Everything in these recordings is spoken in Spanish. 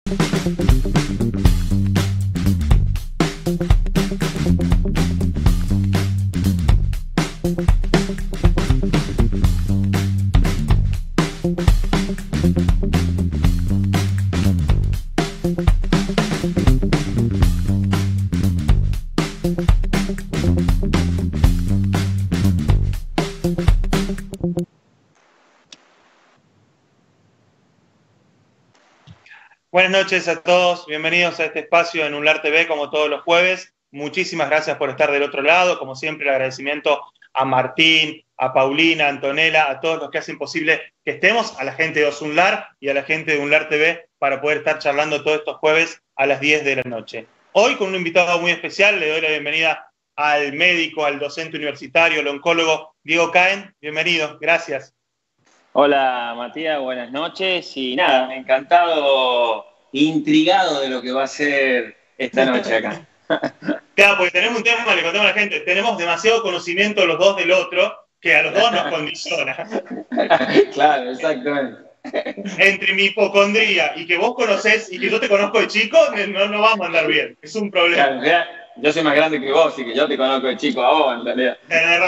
Buenas noches a todos, bienvenidos a este espacio en UNLAR TV como todos los jueves. Muchísimas gracias por estar del otro lado. Como siempre, el agradecimiento a Martín, a Paulina, a Antonella, a todos los que hacen posible que estemos, a la gente de OSUNLAR y a la gente de UNLAR TV para poder estar charlando todos estos jueves a las 10 de la noche. Hoy con un invitado muy especial, le doy la bienvenida al médico, al docente universitario, al oncólogo Diego Cahen. Bienvenido, gracias. Hola Matías, buenas noches y nada, encantado, intrigado de lo que va a ser esta noche acá. Claro, porque tenemos un tema, le contamos a la gente, tenemos demasiado conocimiento los dos del otro que a los dos nos condiciona. Claro, exactamente. Entre mi hipocondría y que vos conocés y que yo te conozco de chico, no vamos a andar bien, es un problema. Claro, yo soy más grande que vos y que yo te conozco de chico a vos, en realidad. Tenés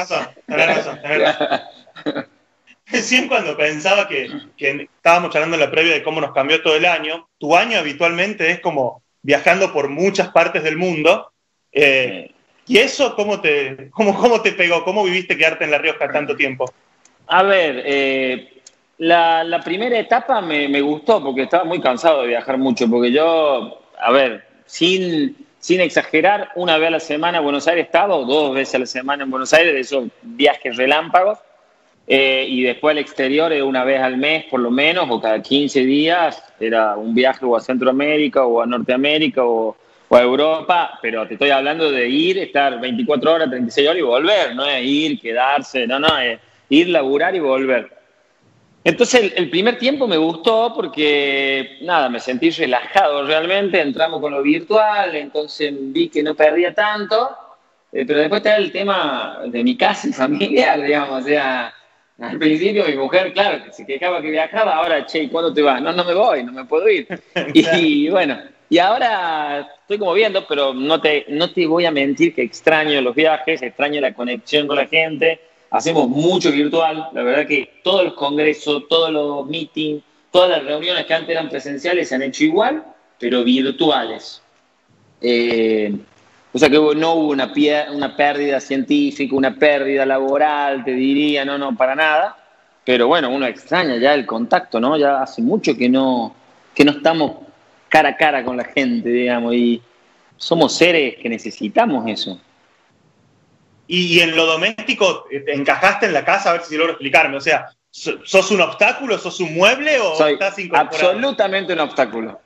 razón. Recién cuando pensaba que estábamos charlando en la previa de cómo nos cambió todo el año, tu año habitualmente es como viajando por muchas partes del mundo. ¿Y eso cómo te pegó? ¿Cómo viviste quedarte en La Rioja tanto tiempo? A ver, la primera etapa me gustó porque estaba muy cansado de viajar mucho, porque yo, a ver, sin exagerar, una vez a la semana en Buenos Aires estaba, o 2 veces a la semana en Buenos Aires, de esos viajes relámpagos. Y después al exterior una vez al mes por lo menos, o cada 15 días, era un viaje o a Centroamérica o a Norteamérica o a Europa, pero te estoy hablando de ir, estar 24 horas, 36 horas y volver, no es ir, quedarse, es ir, laburar y volver. Entonces el primer tiempo me gustó porque, nada, me sentí relajado realmente, entramos con lo virtual, entonces vi que no perdía tanto, pero después está el tema de mi casa y familiar, digamos, o sea... Al principio mi mujer, claro, que se quejaba que viajaba, ahora, che, ¿y cuándo te vas? No me voy, no me puedo ir. Y bueno, y ahora estoy como viendo, pero no te voy a mentir que extraño los viajes, extraño la conexión con la gente, hacemos mucho virtual, la verdad que todos los congresos, todos los meetings, todas las reuniones que antes eran presenciales se han hecho igual, pero virtuales. O sea que no hubo una pérdida científica, una pérdida laboral, te diría, no, para nada. Pero bueno, uno extraña ya el contacto, ¿no? Ya hace mucho que no estamos cara a cara con la gente, digamos, y somos seres que necesitamos eso. Y en lo doméstico, ¿te encajaste en la casa? A ver si logro explicarme. O sea, ¿sos un obstáculo? ¿Sos un mueble o estás incorporado? Absolutamente un obstáculo.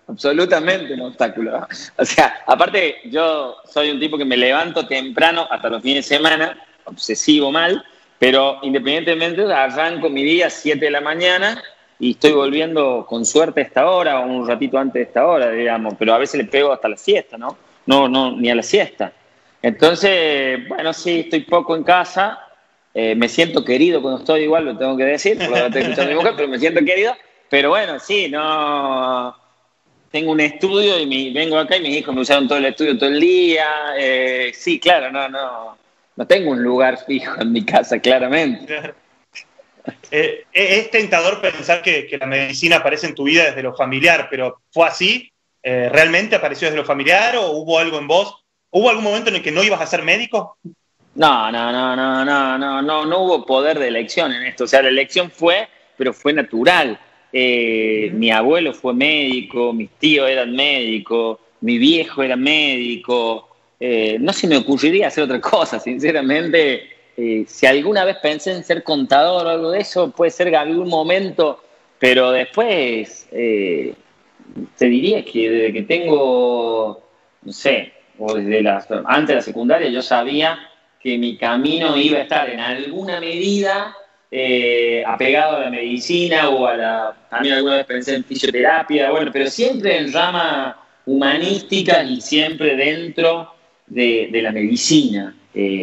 O sea, aparte, yo soy un tipo que me levanto temprano hasta los fines de semana, obsesivo mal, pero independientemente arranco mi día a 7 de la mañana y estoy volviendo con suerte a esta hora o un ratito antes de esta hora, digamos, pero a veces le pego hasta la siesta, ¿no? No, ni a la siesta. Entonces, bueno, sí, estoy poco en casa. Me siento querido cuando estoy, igual lo tengo que decir, porque lo estoy escuchando a mi mujer, pero me siento querido. Pero bueno, sí, no... Tengo un estudio y vengo acá y mis hijos me usaron todo el estudio todo el día. Sí, claro, no tengo un lugar fijo en mi casa, claramente. Es tentador pensar que la medicina aparece en tu vida desde lo familiar, pero ¿fue así? ¿Realmente apareció desde lo familiar o hubo algo en vos? ¿Hubo algún momento en el que no ibas a ser médico? No hubo poder de elección en esto. O sea, la elección pero fue natural. Mi abuelo fue médico, mis tíos eran médicos, mi viejo era médico. No se me ocurriría hacer otra cosa, sinceramente. Si alguna vez pensé en ser contador o algo de eso, puede ser en algún momento, pero después te diría que desde que tengo, no sé, o antes de la secundaria yo sabía que mi camino iba a estar en alguna medida apegado a la medicina o también alguna vez pensé en fisioterapia, bueno, pero siempre en rama humanística y siempre dentro de la medicina.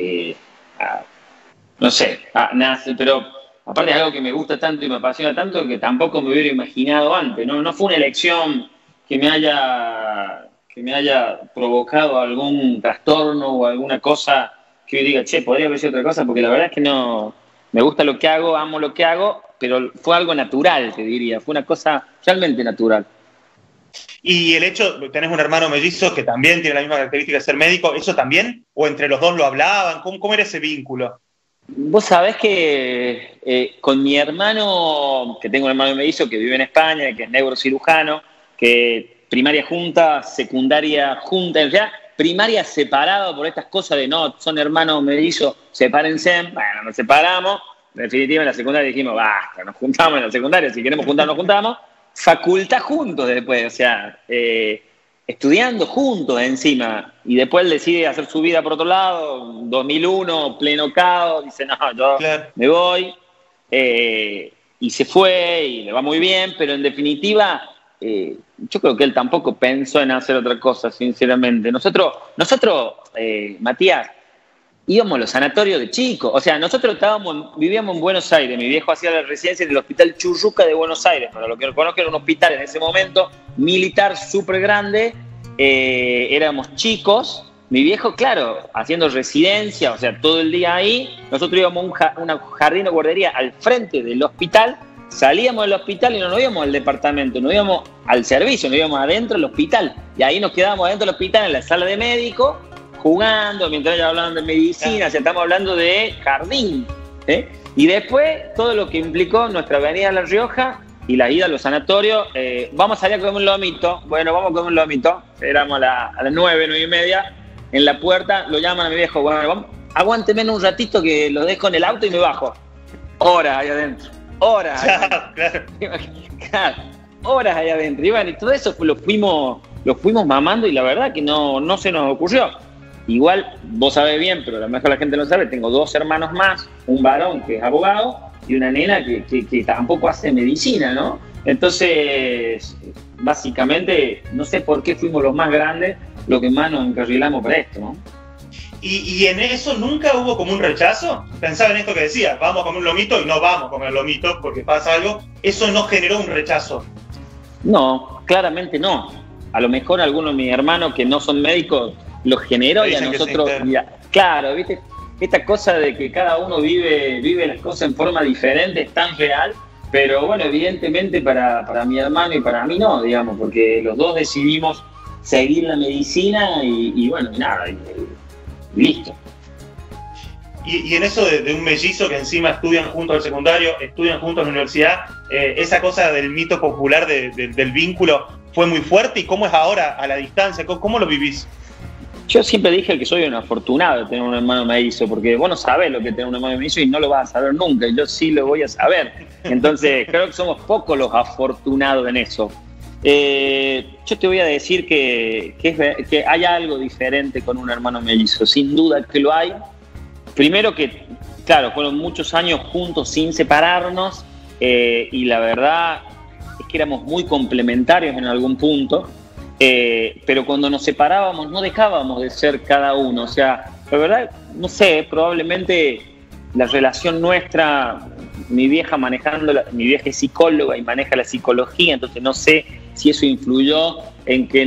No sé, nace, pero aparte es algo que me gusta tanto y me apasiona tanto que tampoco me hubiera imaginado antes, no fue una elección que me haya provocado algún trastorno o alguna cosa que yo diga, che, podría haber sido otra cosa, porque la verdad es que no, me gusta lo que hago, amo lo que hago, pero fue algo natural, te diría, fue una cosa realmente natural. Y el hecho, tenés un hermano mellizo que también tiene la misma característica de ser médico, ¿eso también? ¿O entre los dos lo hablaban? ¿Cómo era ese vínculo? Vos sabés que con mi hermano, que tengo un hermano mellizo que vive en España, que es neurocirujano, que primaria junta, secundaria junta, en realidad primaria separado por estas cosas de no, son hermanos mellizos, sepárense, bueno, nos separamos, en definitiva en la secundaria dijimos, basta, nos juntamos en la secundaria, si queremos juntar nos juntamos, facultad juntos después, o sea, estudiando juntos encima, y después él decide hacer su vida por otro lado, 2001, pleno caos, dice, no, yo me voy, y se fue, y le va muy bien, pero en definitiva, yo creo que él tampoco pensó en hacer otra cosa, sinceramente. Nosotros Matías, íbamos a los sanatorios de chicos, o sea, nosotros vivíamos en Buenos Aires, mi viejo hacía la residencia en el Hospital Churruca de Buenos Aires, para lo que no conozco era un hospital en ese momento, militar súper grande, éramos chicos, mi viejo, claro, haciendo residencia, o sea, todo el día ahí, nosotros íbamos a una jardín o guardería al frente del hospital, salíamos del hospital y no nos íbamos al departamento, nos íbamos al servicio, nos íbamos adentro del hospital, y ahí nos quedábamos adentro del hospital en la sala de médico, jugando, mientras ellos hablaban de medicina, o sea, estamos hablando de jardín, y después todo lo que implicó nuestra venida a La Rioja y la ida a los sanatorios, vamos a salir a comer un lomito, bueno, vamos a comer un lomito, éramos a las 9:30, en la puerta lo llaman a mi viejo, bueno, vamos, aguánteme un ratito que lo dejo en el auto y me bajo, horas ahí adentro, horas, claro, horas ahí adentro, y bueno, y todo eso lo fuimos mamando y la verdad que no se nos ocurrió. Igual, vos sabés bien, pero a lo mejor la gente no sabe, tengo 2 hermanos más, un varón que es abogado y una nena que tampoco hace medicina, ¿no? Entonces, básicamente, no sé por qué fuimos los más grandes, los que más nos encarrilamos para esto, ¿no? ¿Y en eso nunca hubo como un rechazo? Pensaba en esto que decías, vamos a comer un lomito y no vamos a comer lomito porque pasa algo. ¿Eso no generó un rechazo? No, claramente no. A lo mejor algunos de mis hermanos que no son médicos lo generó y a nosotros, mira, claro, ¿viste? Esta cosa de que cada uno vive las cosas en forma diferente es tan real, pero bueno, evidentemente para mi hermano y para mí no, digamos, porque los dos decidimos seguir la medicina y bueno, nada, y listo. Y en eso de un mellizo que encima estudian juntos al secundario, estudian juntos en la universidad, esa cosa del mito popular del vínculo fue muy fuerte. ¿Y cómo es ahora a la distancia? ¿Cómo lo vivís? Yo siempre dije que soy un afortunado de tener un hermano mellizo, porque vos no sabés lo que es tener un hermano mellizo y no lo vas a saber nunca, y yo sí lo voy a saber. Entonces, creo que somos pocos los afortunados en eso. Yo te voy a decir que hay algo diferente con un hermano mellizo, sin duda que lo hay. Primero que, claro, fueron muchos años juntos sin separarnos, y la verdad es que éramos muy complementarios en algún punto. Pero cuando nos separábamos no dejábamos de ser cada uno, o sea, la verdad, no sé, probablemente la relación nuestra, mi vieja es psicóloga y maneja la psicología, entonces no sé si eso influyó en que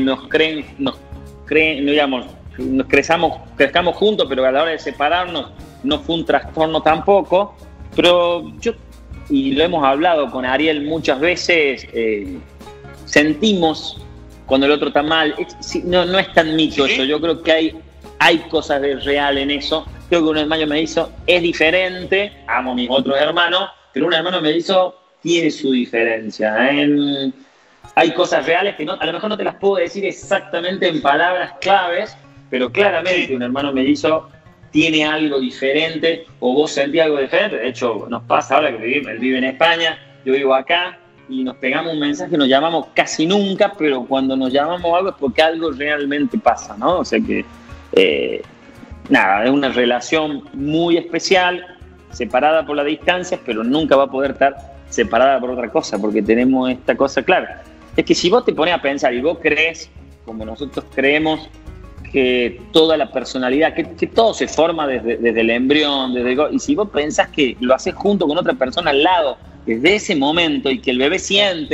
crezcamos juntos, pero a la hora de separarnos no fue un trastorno tampoco, pero y lo hemos hablado con Ariel muchas veces, sentimos cuando el otro está mal, no es tan mito eso, yo creo que hay cosas de real en eso, creo que un hermano mellizo es diferente, amo a mis otros hermanos, pero un hermano mellizo tiene su diferencia, hay cosas reales que a lo mejor no te las puedo decir exactamente en palabras claves, pero claramente un hermano mellizo tiene algo diferente, o vos sentís algo diferente, de hecho nos pasa ahora que él vive en España, yo vivo acá, y nos pegamos un mensaje, nos llamamos casi nunca, pero cuando nos llamamos algo es porque algo realmente pasa, ¿no? O sea que, nada, es una relación muy especial, separada por la distancia, pero nunca va a poder estar separada por otra cosa, porque tenemos esta cosa clara. Es que si vos te pones a pensar y vos crees, como nosotros creemos, que toda la personalidad, que todo se forma desde el embrión, y si vos pensás que lo haces junto con otra persona al lado, desde ese momento, y que el bebé siente,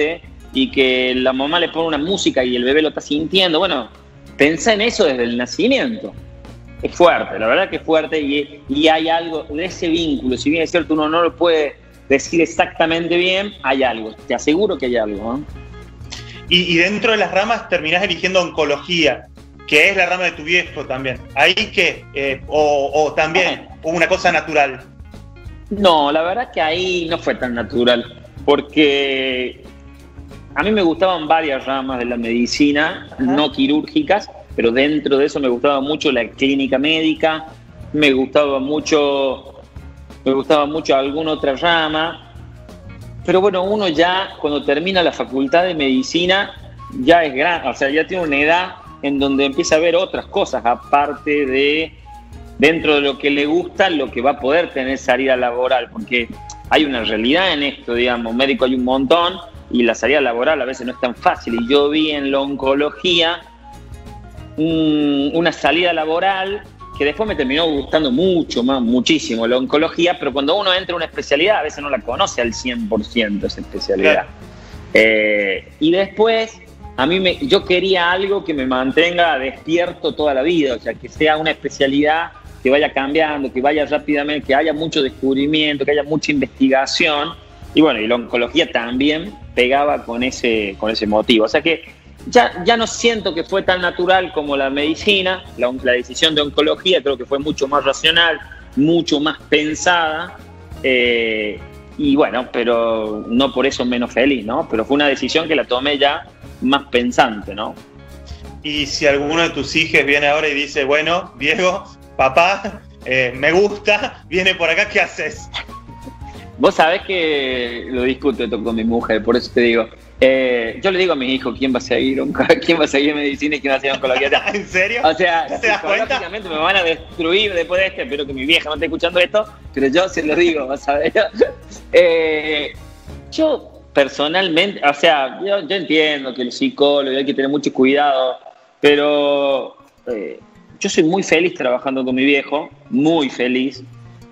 y que la mamá le pone una música y el bebé lo está sintiendo. Bueno, pensá en eso desde el nacimiento. Es fuerte, la verdad que es fuerte y hay algo de ese vínculo. Si bien es cierto, uno no lo puede decir exactamente bien, hay algo. Te aseguro que hay algo, ¿no? Y dentro de las ramas terminás eligiendo oncología, que es la rama de tu viejo también. ¿Ahí qué? ¿O también una cosa natural? No, la verdad que ahí no fue tan natural, porque a mí me gustaban varias ramas de la medicina, no quirúrgicas, pero dentro de eso me gustaba mucho la clínica médica, me gustaba mucho alguna otra rama, pero bueno, uno ya cuando termina la facultad de medicina ya es grande, o sea, ya tiene una edad en donde empieza a ver otras cosas aparte de, dentro de lo que le gusta, lo que va a poder tener salida laboral, porque hay una realidad en esto, digamos, médico hay un montón y la salida laboral a veces no es tan fácil, y yo vi en la oncología una salida laboral que después me terminó gustando muchísimo la oncología, pero cuando uno entra en una especialidad a veces no la conoce al 100% esa especialidad. Claro. Y después yo quería algo que me mantenga despierto toda la vida, o sea, que sea una especialidad que vaya cambiando, que vaya rápidamente, que haya mucho descubrimiento, que haya mucha investigación, y bueno, y la oncología también pegaba con ese motivo, o sea que ya no siento que fue tan natural como la medicina. La decisión de oncología creo que fue mucho más racional, mucho más pensada, y bueno, pero no por eso menos feliz, ¿no? Pero fue una decisión que la tomé ya más pensante, ¿no? Y si alguno de tus hijos viene ahora y dice, bueno, Diego, papá, me gusta, viene por acá, ¿qué haces? Vos sabés que lo discuto esto con mi mujer, por eso te digo. Yo le digo a mi hijo quién va a seguir medicina y quién va a seguir oncología. ¿En serio? O sea, ¿te das cuenta? Me van a destruir después de esto. Espero que mi vieja no esté escuchando esto, pero yo se lo digo, vas a ver. Yo personalmente, o sea, yo entiendo que el psicólogo hay que tener mucho cuidado, pero yo soy muy feliz trabajando con mi viejo, muy feliz.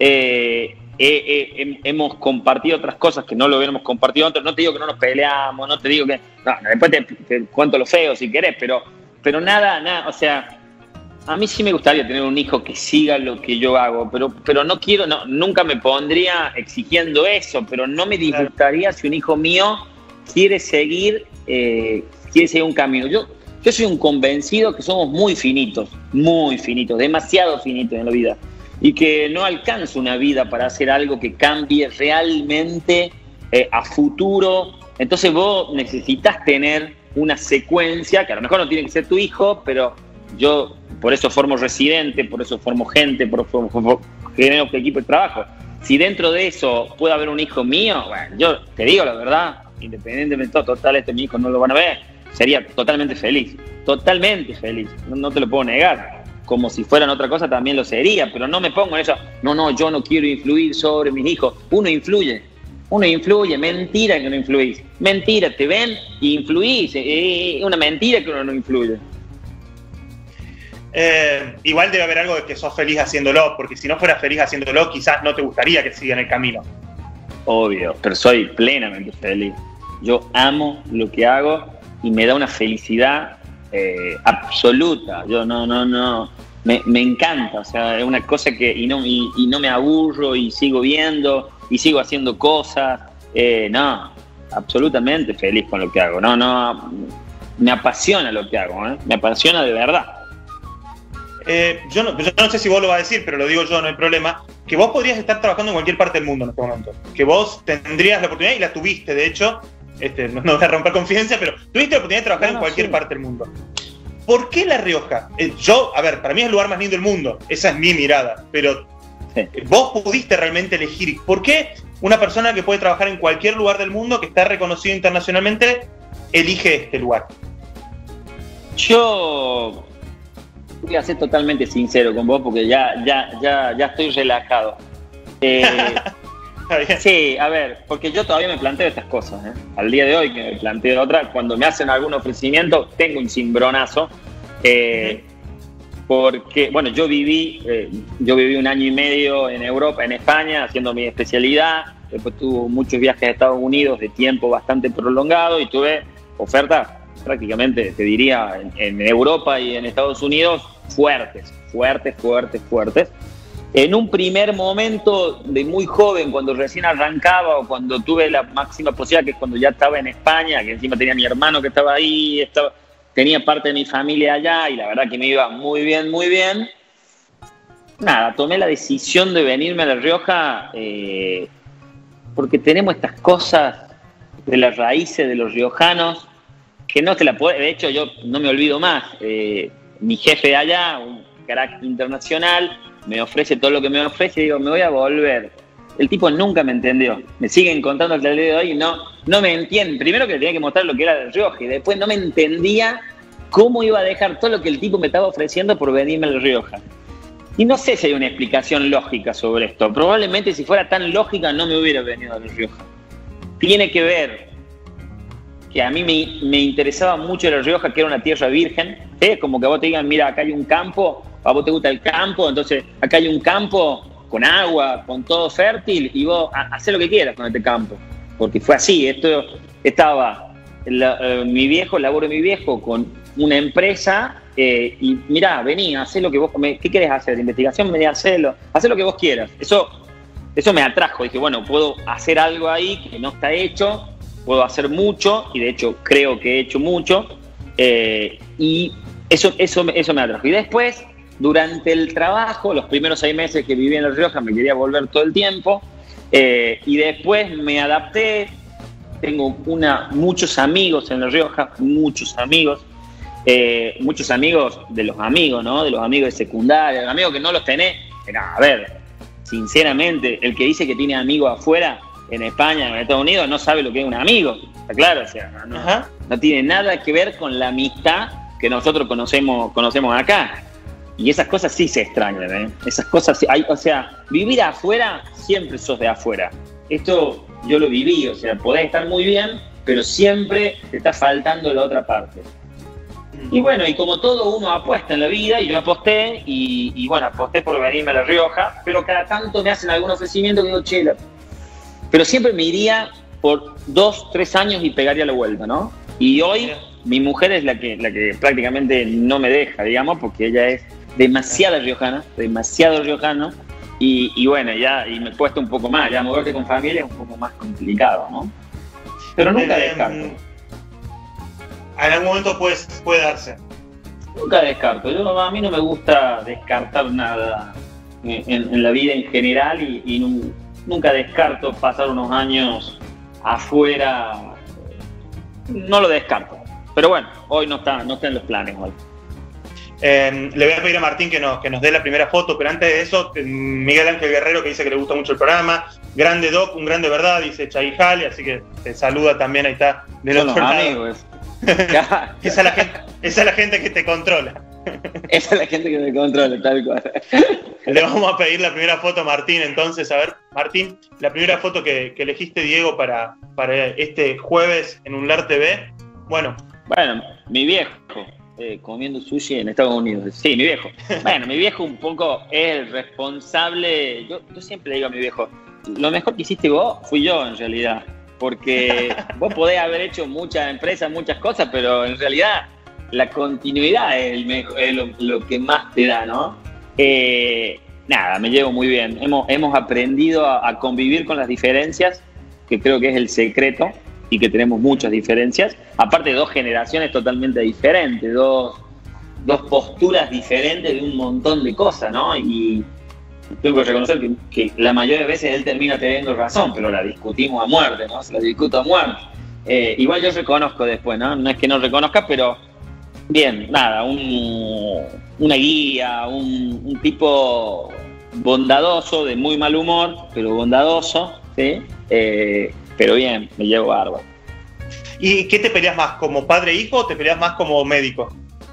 Hemos compartido otras cosas que no lo hubiéramos compartido antes. No te digo que no nos peleamos, no te digo que... No, después te cuento lo feo si querés, pero nada, o sea, a mí sí me gustaría tener un hijo que siga lo que yo hago, pero no quiero, nunca me pondría exigiendo eso, pero no me disgustaría si un hijo mío quiere seguir un camino. Yo soy un convencido que somos muy finitos, demasiado finitos en la vida, y que no alcanza una vida para hacer algo que cambie realmente a futuro. Entonces vos necesitas tener una secuencia, que a lo mejor no tiene que ser tu hijo, pero yo por eso formo Residente, por eso formo gente, por eso genero equipo de trabajo. Si dentro de eso puede haber un hijo mío, bueno, yo te digo la verdad, independientemente de todo, total, mi hijo no lo van a ver, sería totalmente feliz, no te lo puedo negar. Como si fueran otra cosa también lo sería, pero no me pongo en eso, no, yo no quiero influir sobre mis hijos. Uno influye, mentira que no influís, mentira, te ven y influís, una mentira que uno no influye. Igual debe haber algo de que sos feliz haciéndolo, porque si no fueras feliz haciéndolo, quizás no te gustaría que sigan el camino. Obvio, pero soy plenamente feliz. Yo amo lo que hago y me da una felicidad absoluta. Yo me encanta, o sea, es una cosa que y no me aburro y sigo viendo y sigo haciendo cosas. Absolutamente feliz con lo que hago. Me apasiona lo que hago, me apasiona de verdad. Yo no sé si vos lo vas a decir, pero lo digo yo, no hay problema, que vos podrías estar trabajando en cualquier parte del mundo en este momento, que vos tendrías la oportunidad, y la tuviste, de hecho, no voy a romper confidencia, pero tuviste la oportunidad de trabajar en cualquier parte del mundo. ¿Por qué La Rioja? Para mí es el lugar más lindo del mundo, esa es mi mirada, pero vos pudiste realmente elegir. ¿Por qué una persona que puede trabajar en cualquier lugar del mundo, que está reconocido internacionalmente, elige este lugar? Yo voy a ser totalmente sincero con vos porque ya estoy relajado. Sí, a ver, porque yo todavía me planteo estas cosas, al día de hoy que me planteo otra, cuando me hacen algún ofrecimiento tengo un cimbronazo, porque, yo viví 1 año y medio en Europa, en España, haciendo mi especialidad, después tuvo muchos viajes a Estados Unidos de tiempo bastante prolongado y tuve ofertas prácticamente, te diría, en Europa y en Estados Unidos fuertes. En un primer momento de muy joven, cuando recién arrancaba o cuando tuve la máxima posibilidad, que es cuando ya estaba en España, que encima tenía mi hermano que estaba ahí, tenía parte de mi familia allá y la verdad que me iba muy bien, muy bien. Nada, tomé la decisión de venirme a La Rioja porque tenemos estas cosas de las raíces de los riojanos que no te la puedo. De hecho, yo no me olvido más. Mi jefe allá, un crack internacional, me ofrece todo lo que me ofrece y digo, me voy a volver. El tipo nunca me entendió. Me siguen contando hasta el día de hoy y no me entiende. Primero que le tenía que mostrar lo que era La Rioja y después no me entendía cómo iba a dejar todo lo que el tipo me estaba ofreciendo por venirme a La Rioja. Y no sé si hay una explicación lógica sobre esto. Probablemente si fuera tan lógica no me hubiera venido a La Rioja. Tiene que ver que a mí me interesaba mucho La Rioja, que era una tierra virgen. Como que a vos te digan, mira, acá hay un campo, a vos te gusta el campo, entonces acá hay un campo con agua, con todo fértil, y vos hacés lo que quieras con este campo. Porque fue así, mi viejo, el laburo de mi viejo con una empresa, y mirá, vení, hacé lo que vos, ¿qué querés hacer? ¿Investigación? Vení, hacé lo que vos quieras. Eso me atrajo, dije, bueno, puedo hacer algo ahí que no está hecho, puedo hacer mucho, y de hecho creo que he hecho mucho, y eso me atrajo. Y después, durante el trabajo, los primeros 6 meses que viví en La Rioja, me quería volver todo el tiempo, y después me adapté. Tengo muchos amigos en La Rioja, muchos amigos de los amigos, ¿no? De los amigos de secundaria, de los amigos que no los tenés. Pero, a ver, sinceramente, el que dice que tiene amigos afuera, en España, en Estados Unidos, no sabe lo que es un amigo. Está claro, o sea, no tiene nada que ver con la amistad que nosotros conocemos acá. Y esas cosas sí se extrañan, ¿eh? Esas cosas, o sea, vivir afuera, siempre sos de afuera. Esto yo lo viví, o sea, podés estar muy bien, pero siempre te está faltando la otra parte. Y bueno, y como todo uno apuesta en la vida, y yo aposté, y bueno, aposté por venirme a La Rioja, pero cada tanto me hacen algún ofrecimiento que digo, chela. Pero siempre me iría por 2, 3 años y pegaría la vuelta, ¿no? Y hoy mi mujer es la que prácticamente no me deja, digamos, porque ella es demasiado riojana, y bueno, y me cuesta un poco más, ya moverte con familia es un poco más complicado, ¿no? Pero nunca descarto. En algún momento puede darse. Nunca descarto. A mí no me gusta descartar nada en la vida en general y nunca descarto pasar unos años afuera. No lo descarto. Pero bueno, hoy no está en los planes hoy. Le voy a pedir a Martín que nos dé la primera foto, pero antes de eso, Miguel Ángel Guerrero, que dice que le gusta mucho el programa. Grande Doc, un grande verdad, dice Chaguijali, así que te saluda también, ahí está, del otro lado. Amigos. Esa es la gente que te controla. Esa es la gente que me controla, tal cual. Le vamos a pedir la primera foto a Martín, entonces. A ver, Martín, la primera foto que elegiste, Diego, para este jueves en Unlar TV. Bueno, mi viejo comiendo sushi en Estados Unidos. Sí, mi viejo. Bueno, mi viejo un poco es el responsable. Yo siempre le digo a mi viejo, lo mejor que hiciste vos fui yo, en realidad. Porque vos podés haber hecho muchas empresas, muchas cosas, pero en realidad la continuidad es lo que más te da, ¿no? Nada, me llevo muy bien. Hemos aprendido a convivir con las diferencias, que creo que es el secreto, y que tenemos muchas diferencias. Aparte de 2 generaciones totalmente diferentes, dos posturas diferentes de un montón de cosas, ¿no? Y tengo que reconocer que la mayoría de veces él termina teniendo razón, pero la discutimos a muerte, ¿no? Se la discuto a muerte. Igual yo reconozco después, ¿no? No es que no reconozca, pero bien, nada, una guía, un tipo bondadoso, de muy mal humor, pero bondadoso, ¿sí? Pero bien, me llevo bárbaro. ¿Y qué te peleas más, como padre e hijo o te peleas más como médico?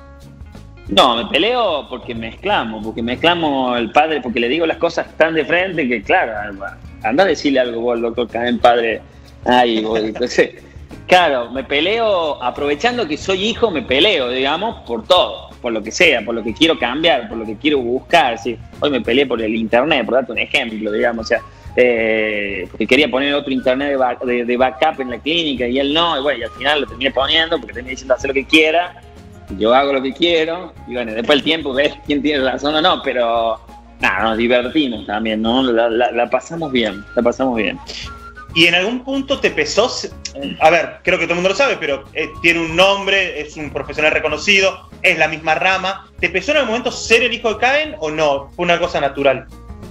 No, me peleo porque mezclamos el padre, porque le digo las cosas tan de frente que, claro, anda a decirle algo vos, doctor Caen, padre. Ay, vos, entonces, claro, me peleo, aprovechando que soy hijo, me peleo, digamos, por todo, por lo que sea, por lo que quiero cambiar, por lo que quiero buscar. ¿Sí? Hoy me peleé por el internet, por darte un ejemplo, digamos, o sea, porque quería poner otro internet de backup en la clínica y él no, y bueno, y al final lo terminé poniendo porque terminé diciendo hacer lo que quiera, y yo hago lo que quiero, y bueno, después el tiempo ves quién tiene razón o no, pero nada, nos divertimos también, ¿no? La pasamos bien, la pasamos bien. ¿Y en algún punto te pesó? A ver, creo que todo el mundo lo sabe, pero tiene un nombre, es un profesional reconocido, es la misma rama. ¿Te pesó en algún momento ser el hijo de Caen o no? ¿Fue una cosa natural?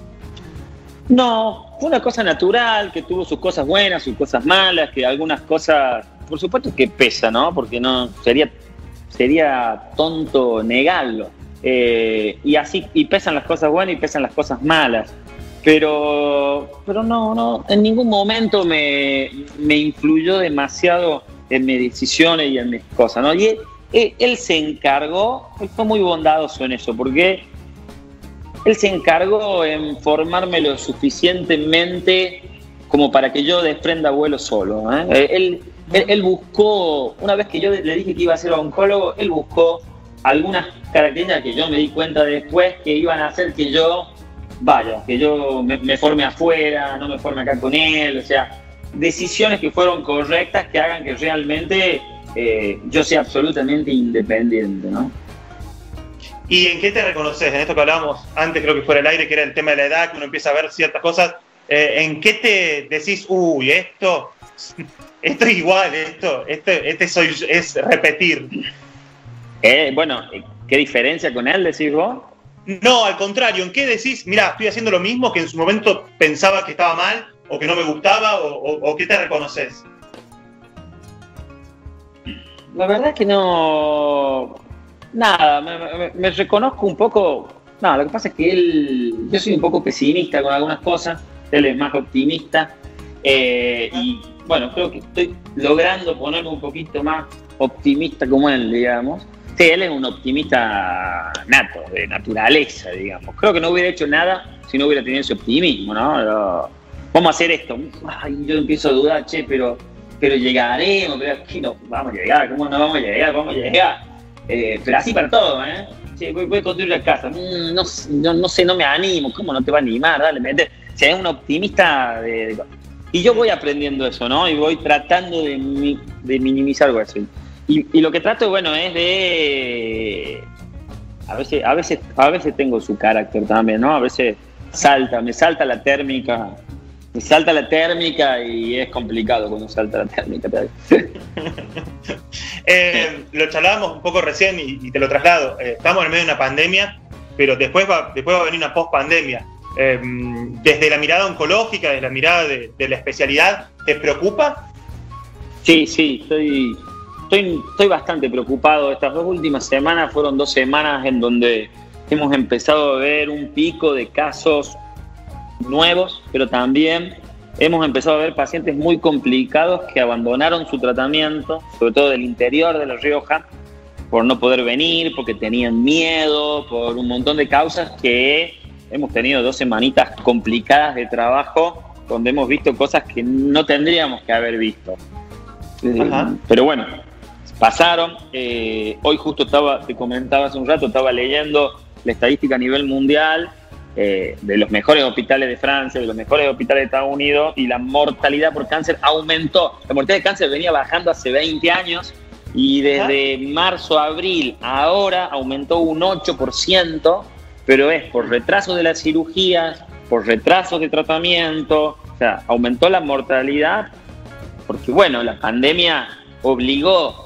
No, fue una cosa natural, que tuvo sus cosas buenas, sus cosas malas, que algunas cosas, por supuesto que pesa, ¿no? Porque no sería tonto negarlo. Y pesan las cosas buenas y pesan las cosas malas. Pero no, en ningún momento me influyó demasiado en mis decisiones y en mis cosas, ¿no? Y él se encargó, él fue muy bondadoso en eso, porque él se encargó en formarme lo suficientemente como para que yo desprenda vuelo solo, ¿eh? Él buscó, una vez que yo le dije que iba a ser oncólogo, él buscó algunas características que yo me di cuenta después que iban a hacer que yo me forme afuera, no me forme acá con él, o sea, decisiones que fueron correctas que hagan que realmente yo sea absolutamente independiente, ¿no? ¿Y en qué te reconoces? En esto que hablábamos antes, creo que fuera el aire, que era el tema de la edad, que uno empieza a ver ciertas cosas, ¿en qué te decís, uy, esto es igual, es repetir? Bueno, ¿qué diferencia con él decís vos? No, al contrario, ¿en qué decís, mira, estoy haciendo lo mismo que en su momento pensaba que estaba mal o que no me gustaba o qué te reconoces? La verdad es que no... Nada, me reconozco un poco... No, lo que pasa es que yo soy un poco pesimista con algunas cosas, él es más optimista y bueno, creo que estoy logrando ponerme un poquito más optimista como él, digamos. Sí, él es un optimista nato, de naturaleza, digamos. Creo que no hubiera hecho nada si no hubiera tenido ese optimismo, ¿no? Pero, vamos a hacer esto. Ay, yo empiezo a dudar, pero llegaremos, pero aquí no vamos a llegar, ¿cómo no vamos a llegar? Vamos a llegar. Pero así para todo, ¿eh? Che, voy a construir la casa. No sé, no me animo. ¿Cómo no te va a animar? Dale, mete. O sea, es un optimista y yo voy aprendiendo eso, ¿no? Y voy tratando de minimizar eso. Y lo que trato, bueno, es de... A veces tengo su carácter también, ¿no? A veces me salta la térmica. Me salta la térmica y es complicado cuando salta la térmica. Lo charlábamos un poco recién y te lo traslado. Estamos en medio de una pandemia, pero después va a venir una post-pandemia. Desde la mirada oncológica, desde la mirada de la especialidad, ¿te preocupa? Sí, estoy bastante preocupado. Estas 2 últimas semanas fueron 2 semanas en donde hemos empezado a ver un pico de casos nuevos, pero también hemos empezado a ver pacientes muy complicados que abandonaron su tratamiento, sobre todo del interior de La Rioja, por no poder venir, porque tenían miedo, por un montón de causas que hemos tenido 2 semanitas complicadas de trabajo, donde hemos visto cosas que no tendríamos que haber visto. Pero bueno, pasaron. Hoy justo te comentaba hace un rato, estaba leyendo la estadística a nivel mundial de los mejores hospitales de Francia, de los mejores hospitales de Estados Unidos, y la mortalidad por cáncer aumentó. La mortalidad de cáncer venía bajando hace 20 años y desde marzo a abril ahora aumentó un 8%, pero es por retrasos de las cirugías, por retrasos de tratamiento, o sea, aumentó la mortalidad porque, bueno, la pandemia obligó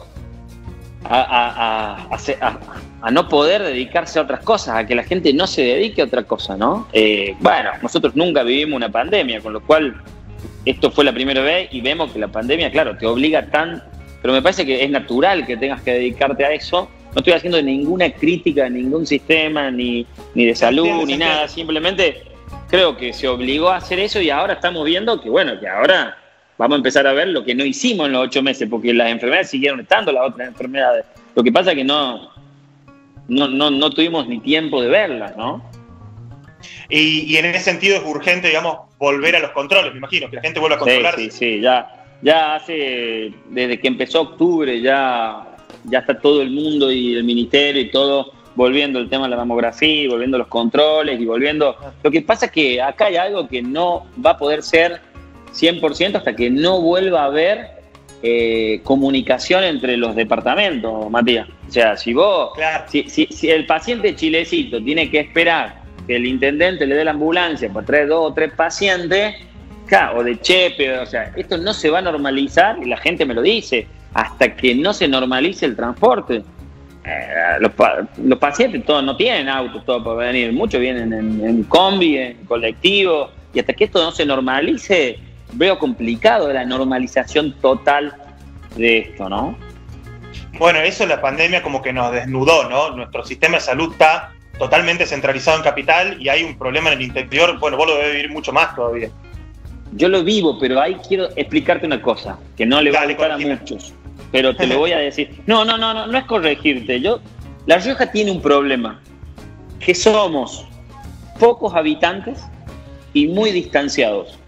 a no poder dedicarse a otras cosas, a que la gente no se dedique a otra cosa, ¿no? Bueno, nosotros nunca vivimos una pandemia, con lo cual esto fue la primera vez y vemos que la pandemia, claro, te obliga pero me parece que es natural que tengas que dedicarte a eso. No estoy haciendo ninguna crítica a ningún sistema, ni de salud, ni nada, simplemente creo que se obligó a hacer eso y ahora estamos viendo que, bueno, que ahora vamos a empezar a ver lo que no hicimos en los 8 meses, porque las enfermedades siguieron estando, las otras enfermedades. Lo que pasa es que no tuvimos ni tiempo de verlas, ¿no? Y en ese sentido es urgente, digamos, volver a los controles, me imagino, que la gente vuelva a controlarse. Sí, ya hace, desde que empezó octubre, ya está todo el mundo y el ministerio y todo volviendo el tema de la mamografía, y volviendo los controles, y volviendo... Lo que pasa es que acá hay algo que no va a poder ser 100% hasta que no vuelva a haber comunicación entre los departamentos, Matías. O sea, si vos... Claro. Si el paciente chilecito tiene que esperar que el intendente le dé la ambulancia para traer 2 o 3 pacientes, o de Chepe, o sea, esto no se va a normalizar, y la gente me lo dice, hasta que no se normalice el transporte. Los pacientes todos no tienen autos todos para venir, muchos vienen en combi, en colectivo, y hasta que esto no se normalice, veo complicado la normalización total de esto, ¿no? Bueno, eso la pandemia como que nos desnudó, ¿no? Nuestro sistema de salud está totalmente centralizado en capital y hay un problema en el interior. Bueno, vos lo debes vivir mucho más todavía. Yo lo vivo, pero ahí quiero explicarte una cosa, que no le va a gustar a muchos, pero te lo voy a decir. No es corregirte. La Rioja tiene un problema, que somos pocos habitantes y muy distanciados.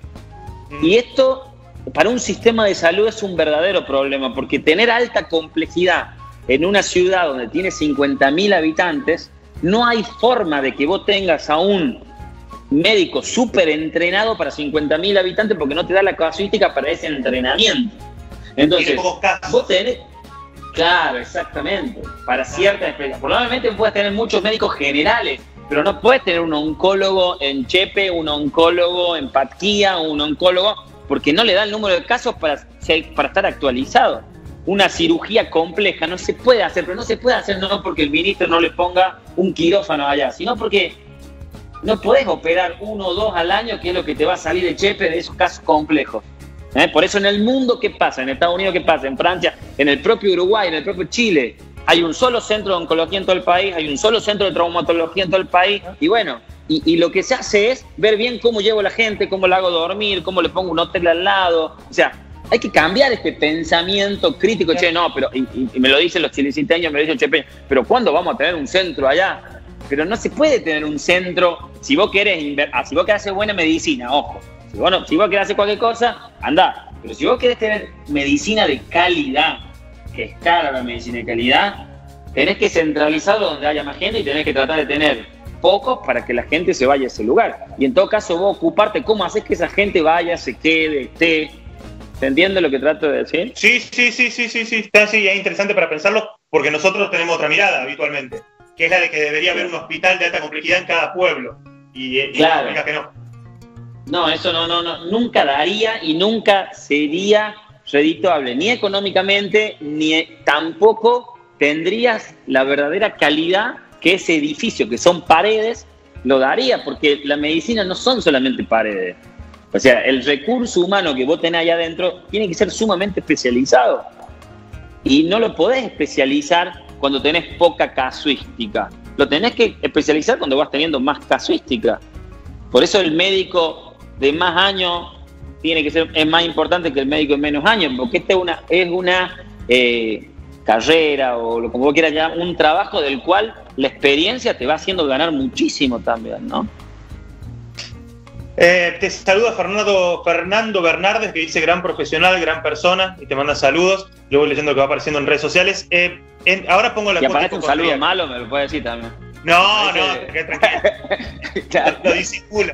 Y esto, para un sistema de salud, es un verdadero problema, porque tener alta complejidad en una ciudad donde tiene 50.000 habitantes, no hay forma de que vos tengas a un médico súper entrenado para 50.000 habitantes, porque no te da la casuística para ese entrenamiento. Entonces, vos tenés... Claro, exactamente. Para ciertas especialidades. Probablemente puedas tener muchos médicos generales, pero no puedes tener un oncólogo en Chepe, un oncólogo en Patquía, un oncólogo, porque no le da el número de casos para estar actualizado. Una cirugía compleja no se puede hacer, pero no se puede hacer no porque el ministro no le ponga un quirófano allá, sino porque no podés operar 1 o 2 al año, que es lo que te va a salir de Chepe de esos casos complejos. Por eso en el mundo, ¿qué pasa? En Estados Unidos, ¿qué pasa? En Francia, en el propio Uruguay, en el propio Chile, hay un solo centro de oncología en todo el país, hay un solo centro de traumatología en todo el país, y bueno, y lo que se hace es ver bien cómo llevo a la gente, cómo la hago dormir, cómo le pongo un hotel al lado. O sea, hay que cambiar este pensamiento crítico. Che, no, pero, y me lo dicen los chileciteños, me lo dicen Chepe, pero ¿cuándo vamos a tener un centro allá? Pero no se puede tener un centro, si vos querés hacer buena medicina, ojo. Si vos querés hacer cualquier cosa, andá. Pero si vos querés tener medicina de calidad, que es cara la medicina de calidad, tenés que centralizarlo donde haya más gente y tenés que tratar de tener pocos para que la gente se vaya a ese lugar. Y en todo caso vos ocuparte cómo haces que esa gente vaya, se quede, esté. ¿Se entiende lo que trato de decir? Sí. Es interesante para pensarlo, porque nosotros tenemos otra mirada habitualmente, que es la de que debería haber un hospital de alta complejidad en cada pueblo. Y claro. Que no. No, eso no, nunca daría y nunca sería redituable, ni económicamente, ni tampoco tendrías la verdadera calidad que ese edificio, que son paredes, lo daría, porque la medicina no son solamente paredes. O sea, el recurso humano que vos tenés allá adentro tiene que ser sumamente especializado. Y no lo podés especializar cuando tenés poca casuística. Lo tenés que especializar cuando vas teniendo más casuística. Por eso el médico de más años es más importante que el médico de menos años, porque esta es una carrera, o como vos quieras llamar, un trabajo del cual la experiencia te va haciendo ganar muchísimo también, ¿no? Te saluda Fernando Bernardes, que dice gran profesional, gran persona, y te manda saludos. Yo voy leyendo lo que va apareciendo en redes sociales. Ahora pongo la... Si aparece un saludo malo, me lo puede decir también. No, que tranquilo. Claro. Lo disimula.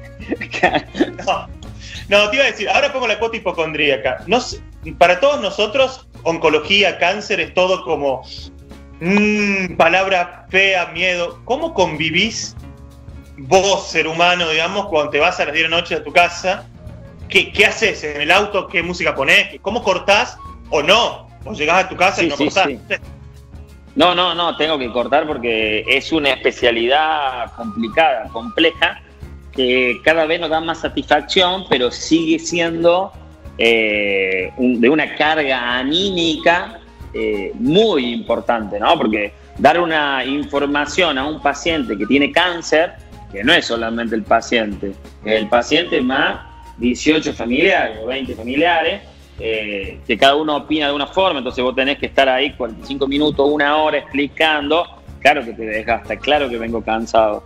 No, te iba a decir, ahora pongo la cuota hipocondríaca. No sé, para todos nosotros, oncología, cáncer, es todo como palabra fea, miedo. ¿Cómo convivís vos, ser humano, digamos, cuando te vas a las 10 de la noche a tu casa? ¿Qué haces en el auto? ¿Qué música ponés? ¿Cómo cortás o no? ¿O llegás a tu casa y no cortás? Sí. No, tengo que cortar porque es una especialidad complicada, compleja, que cada vez nos da más satisfacción, pero sigue siendo de una carga anímica muy importante, ¿no? Porque dar una información a un paciente que tiene cáncer, que no es solamente el paciente más 18 familiares o 20 familiares, que cada uno opina de una forma, entonces vos tenés que estar ahí 45 minutos, 1 hora explicando. Claro que te desgasta, claro que vengo cansado.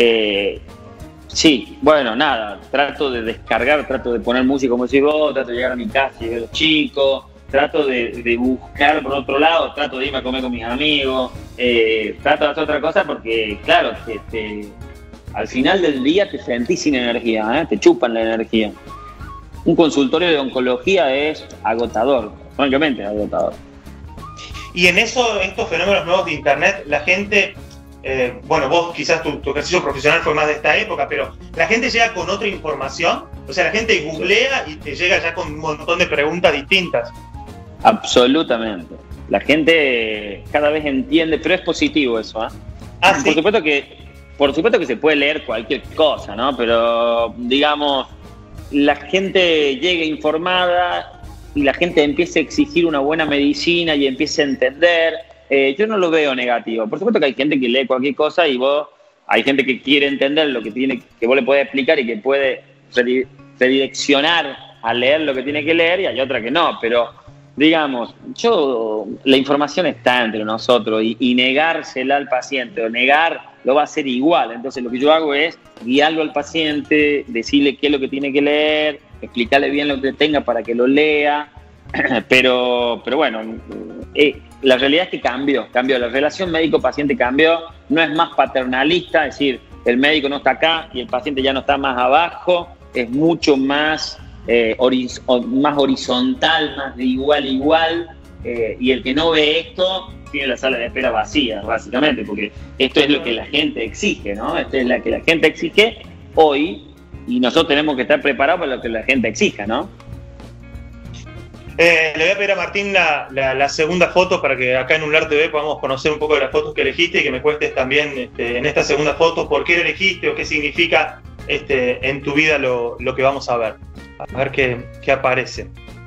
Sí, bueno, nada, trato de descargar, trato de poner música como decís vos, trato de llegar a mi casa y ver a los chicos, trato de buscar por otro lado, trato de irme a comer con mis amigos, trato de hacer otra cosa porque, claro, al final del día te sentís sin energía, te chupan la energía. Un consultorio de oncología es agotador, francamente agotador. Y en estos fenómenos nuevos de Internet, la gente, bueno, vos quizás tu ejercicio profesional fue más de esta época, pero la gente llega con otra información, o sea, la gente googlea y te llega ya con un montón de preguntas distintas. Absolutamente. La gente cada vez entiende, pero es positivo eso, ¿Sí? Por supuesto que se puede leer cualquier cosa, ¿no? Pero, digamos, la gente llega informada y la gente empieza a exigir una buena medicina y empieza a entender. Yo no lo veo negativo. Por supuesto que hay gente que lee cualquier cosa y hay gente que quiere entender lo que tiene, que vos le podés explicar y que puede redireccionar a leer lo que tiene que leer, y hay otra que no, pero digamos, la información está entre nosotros y negársela al paciente o negar lo va a hacer igual. Entonces lo que yo hago es guiarlo al paciente, decirle qué es lo que tiene que leer, explicarle bien lo que tenga para que lo lea, pero bueno, la realidad es que cambió, la relación médico-paciente cambió, no es más paternalista, es decir, el médico no está acá y el paciente ya no está más abajo, es mucho más más horizontal, más de igual a igual, y el que no ve esto tiene la sala de espera vacía, básicamente, porque esto es lo que la gente exige, ¿no? Esto es lo que la gente exige hoy, y nosotros tenemos que estar preparados para lo que la gente exija, ¿no? Le voy a pedir a Martín la segunda foto para que acá en Unlar TV podamos conocer un poco de las fotos que elegiste y que me cuentes también en esta segunda foto por qué la elegiste o qué significa en tu vida lo que vamos a ver. A ver qué aparece.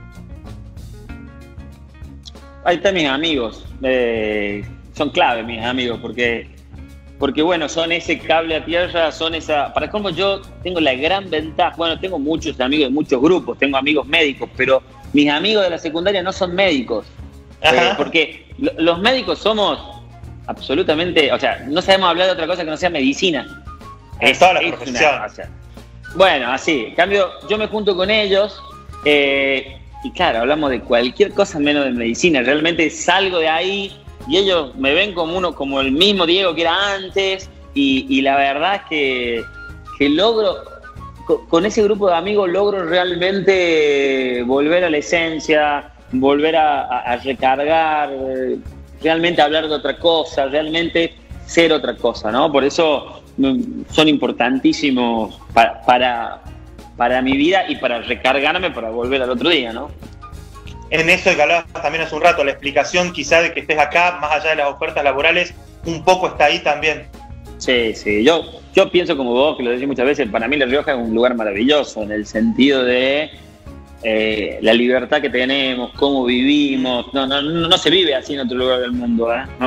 Ahí están mis amigos. Son clave mis amigos porque bueno, son ese cable a tierra, son esa... Para cómo yo tengo la gran ventaja, bueno, tengo muchos amigos de muchos grupos, tengo amigos médicos, pero mis amigos de la secundaria no son médicos. Porque los médicos somos absolutamente... O sea, no sabemos hablar de otra cosa que no sea medicina. Es toda la profesión. Bueno, así, en cambio, yo me junto con ellos y claro, hablamos de cualquier cosa menos de medicina. Realmente salgo de ahí y ellos me ven como el mismo Diego que era antes y la verdad es que logro, con ese grupo de amigos logro realmente volver a la esencia, volver a recargar, realmente hablar de otra cosa, realmente ser otra cosa, ¿no? Por eso son importantísimos para mi vida y para recargarme para volver al otro día, ¿no? En eso que hablabas también hace un rato, la explicación quizá de que estés acá, más allá de las ofertas laborales, un poco está ahí también. Sí, yo pienso como vos, que lo decís muchas veces, para mí La Rioja es un lugar maravilloso, en el sentido de la libertad que tenemos, cómo vivimos, no se vive así en otro lugar del mundo,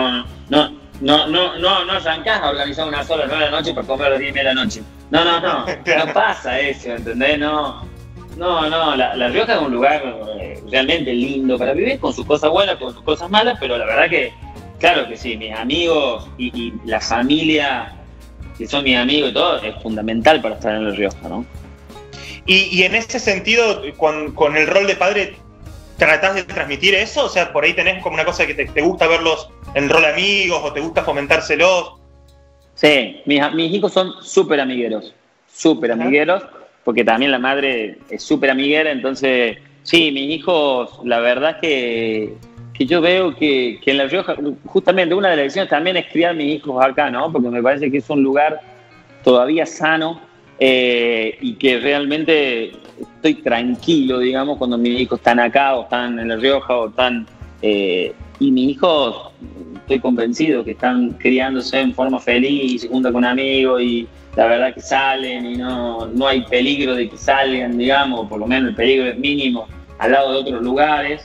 No arrancás a organizar una sola 9 de la noche para comer a las 10 de la noche. No pasa eso, ¿entendés? No, La Rioja es un lugar realmente lindo para vivir, con sus cosas buenas, con sus cosas malas, pero la verdad que, claro que sí, mis amigos y la familia, que son mis amigos y todo, es fundamental para estar en La Rioja, ¿no? Y en ese sentido, con el rol de padre, ¿tratás de transmitir eso? O sea, por ahí tenés como una cosa que te gusta verlos en rol amigos o te gusta fomentárselos. Sí, mis hijos son súper amigueros, porque también la madre es súper amiguera, entonces, sí, mis hijos, la verdad es que yo veo que en La Rioja, justamente una de las decisiones también es criar a mis hijos acá, ¿no? Porque me parece que es un lugar todavía sano y que realmente estoy tranquilo, digamos, cuando mis hijos están acá o están en La Rioja o están... y mis hijos, estoy convencido que están criándose en forma feliz y se juntan con amigos y la verdad que salen y no hay peligro de que salgan, digamos, por lo menos el peligro es mínimo al lado de otros lugares.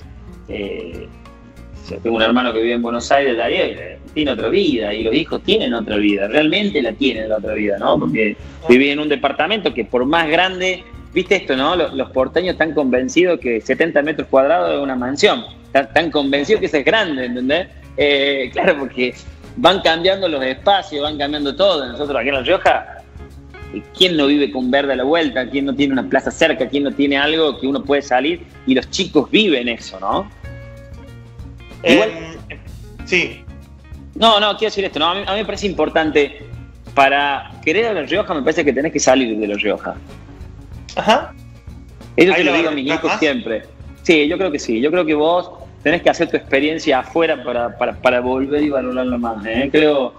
Yo tengo un hermano que vive en Buenos Aires, Darío, tiene otra vida y los hijos tienen otra vida, realmente la tienen la otra vida, ¿no? Porque viví en un departamento que por más grande, viste esto, ¿no? Los porteños están convencidos que 70 metros cuadrados es una mansión. Están convencidos que eso es grande, ¿entendés? Claro, porque van cambiando los espacios, van cambiando todo. Nosotros aquí en La Rioja, ¿quién no vive con verde a la vuelta? ¿Quién no tiene una plaza cerca? ¿Quién no tiene algo que uno puede salir? Y los chicos viven eso, ¿no? Sí. No, quiero decir esto, no, a mí me parece importante, para querer a La Rioja me parece que tenés que salir de La Rioja. Ajá. Eso te lo digo a mis hijos siempre. Sí, yo creo que sí, yo creo que vos tenés que hacer tu experiencia afuera para volver y valorarla más. Creo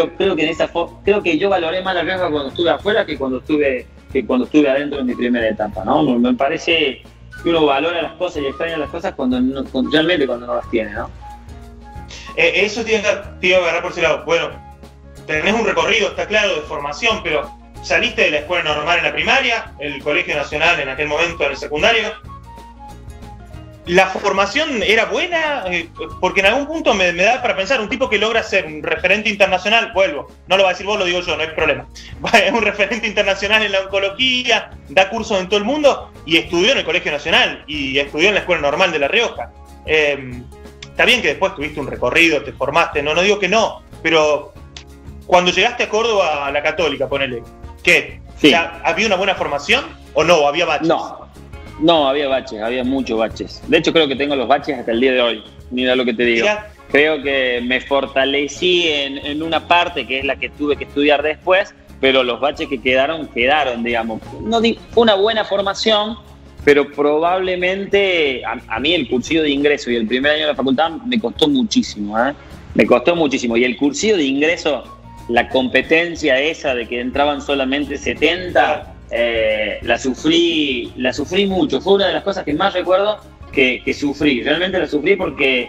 que yo valoré más La Rioja cuando estuve afuera que cuando estuve adentro en mi primera etapa, ¿no? Me parece que uno valora las cosas y extraña las cosas realmente cuando no las tiene, ¿no? Eso te iba a agarrar por ese lado. Bueno, tenés un recorrido, está claro, de formación, pero saliste de la escuela normal en la primaria, el Colegio Nacional en aquel momento en el secundario. ¿La formación era buena? Porque en algún punto me da para pensar, un tipo que logra ser un referente internacional, vuelvo, no lo va a decir vos, lo digo yo, no hay problema. Es un referente internacional en la oncología, da cursos en todo el mundo y estudió en el Colegio Nacional y estudió en la Escuela Normal de La Rioja. Está bien que después tuviste un recorrido, te formaste, no digo que no, pero cuando llegaste a Córdoba, a la Católica, ponele, ¿qué? Sí. O sea, ¿había una buena formación o no? ¿Había baches? No, había baches, había muchos baches. De hecho, creo que tengo los baches hasta el día de hoy. Mira lo que te digo. ¿Ya? Creo que me fortalecí en una parte que es la que tuve que estudiar después, pero los baches que quedaron, digamos. Fue una buena formación, pero probablemente a mí el cursillo de ingreso y el primer año de la facultad me costó muchísimo. Me costó muchísimo. Y el cursillo de ingreso, la competencia esa de que entraban solamente 70... la sufrí mucho. Fue una de las cosas que más recuerdo que sufrí. Realmente la sufrí porque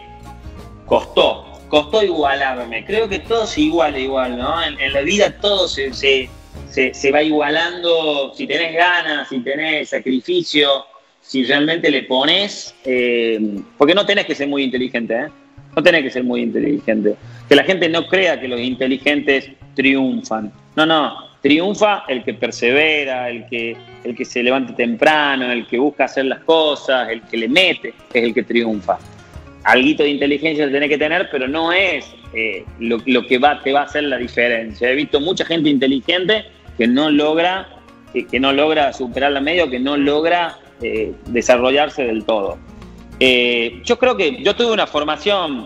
costó igualarme. Creo que todo se iguala igual, ¿no? En la vida todo se va igualando. Si tenés ganas, si tenés sacrificio, si realmente le pones, porque no tenés que ser muy inteligente, no tenés que ser muy inteligente. Que la gente no crea que los inteligentes triunfan. No. Triunfa el que persevera, el que se levanta temprano, el que busca hacer las cosas, el que le mete, es el que triunfa. Alguito de inteligencia lo tenés que tener, pero no es lo que te va a hacer la diferencia. He visto mucha gente inteligente que no logra superar la media o que no logra desarrollarse del todo. Yo creo que yo tuve una formación